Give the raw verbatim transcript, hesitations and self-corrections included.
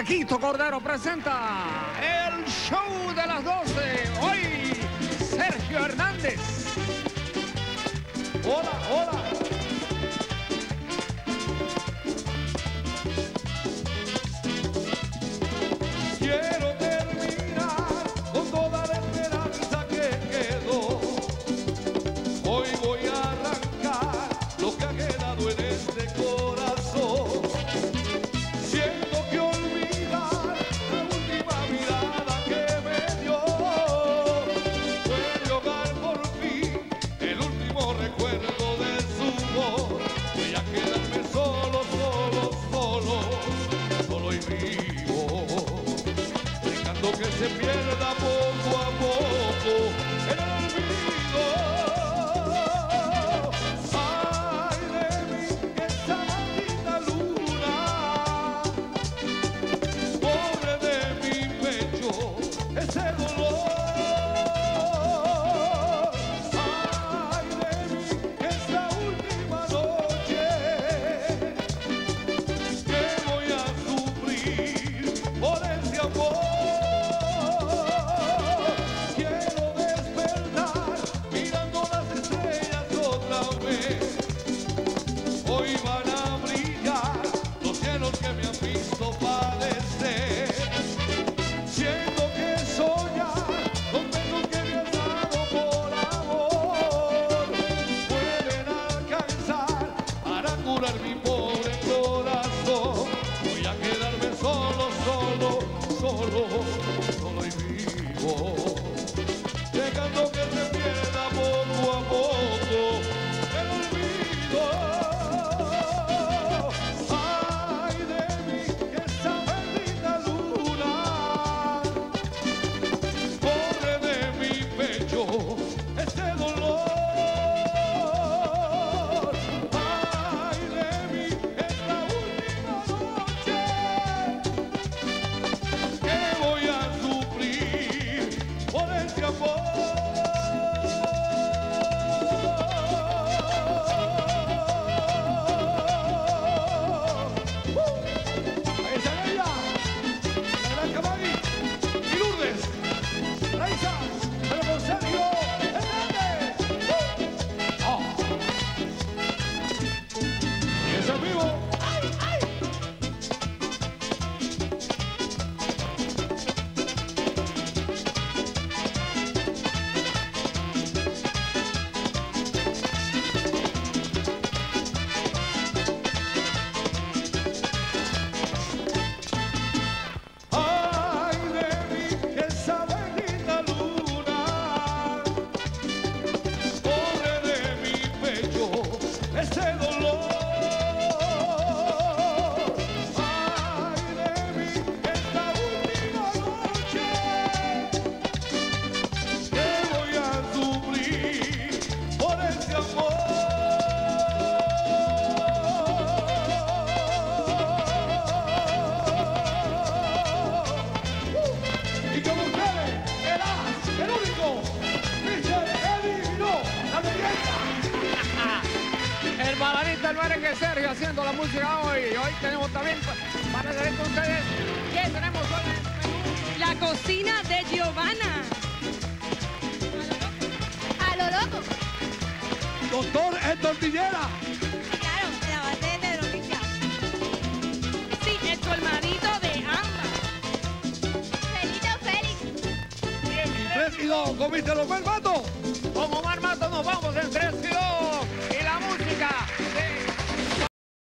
Paquito Cordero presenta el show de las doce. Hoy, Sergio Hernández. Hola, hola. Quiero terminar con toda la esperanza que quedó. Hoy voy a arrancar lo que ha quedado en este corazón. Siento que olvidar la última mirada que me dio. Puede ahogar por fin el último recuerdo de su voz. Voy a quedarme solo, solo, solo, solo y vivo. Que se pierda poco a poco en el olvido. Ay de mí, esa maldita luna, pobre de mi pecho, ese dolor. Ay de mí, esa última noche que voy a sufrir por ese amor. Hoy van a brillar los cielos que me han visto padecer. Siento que soñar los besos que me has dado por amor pueden alcanzar para curar mi pobre corazón. Voy a quedarme solo, solo, solo, solo y vivo, dejando que se pierda poco a poco el olvido. El baladista, el merengue Sergio haciendo la música hoy. Hoy tenemos también para hacer con ustedes. ¿Qué tenemos hoy? La cocina de Giovanna. A lo loco. Doctor en tortillera. Claro, la base de Verónica. Sí, el colmadito de ambas. Felito Félix. Y tres y dos, ¿comiste los Marmato? Como Marmato nos vamos en tres y dos.